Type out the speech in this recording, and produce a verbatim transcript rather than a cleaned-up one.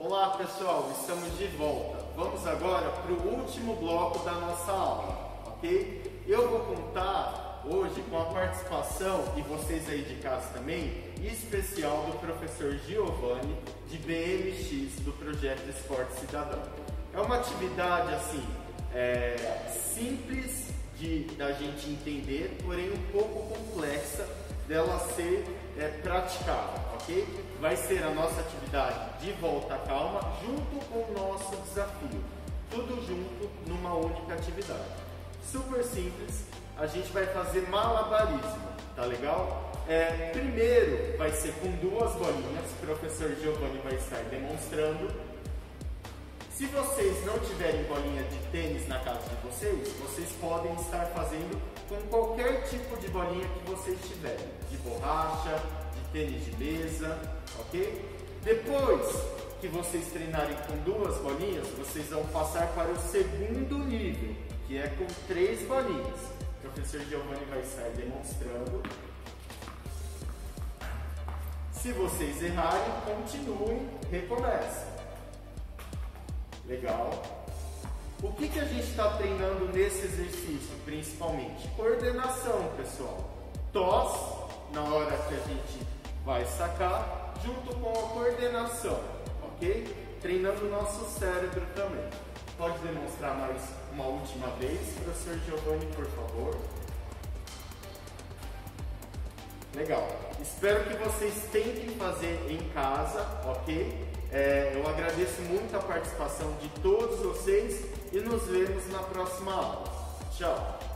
Olá pessoal, estamos de volta. Vamos agora para o último bloco da nossa aula, ok? Eu vou contar hoje com a participação, e vocês aí de casa também, especial do professor Giovanni, de B M X, do Projeto Esporte Cidadão. É uma atividade assim, é, simples de da gente entender, porém um pouco complexa dela ser é, praticada, ok? Vai ser a nossa atividade de volta à calma junto com o nosso desafio, tudo junto numa única atividade. Super simples, a gente vai fazer malabarismo, tá legal? É, primeiro vai ser com duas bolinhas, o professor Giovanni vai estar demonstrando. Se vocês não tiverem bolinha de tênis na casa de vocês, vocês podem estar fazendo com qualquer tipo de bolinha que vocês tiverem, de borracha, de tênis de mesa, ok? Depois que vocês treinarem com duas bolinhas, vocês vão passar para o segundo nível, que é com três bolinhas. O professor Giovanni vai estar demonstrando. Se vocês errarem, continuem, recomecem. Legal. O que, que a gente está treinando nesse exercício, principalmente? Coordenação, pessoal. Toss, na hora que a gente vai sacar, junto com a coordenação, ok? Treinando o nosso cérebro também. Pode demonstrar mais uma última vez, professor Giovanni, por favor. Legal. Espero que vocês tentem fazer em casa, ok? É, eu agradeço muito a participação de todos vocês e nos vemos na próxima aula. Tchau!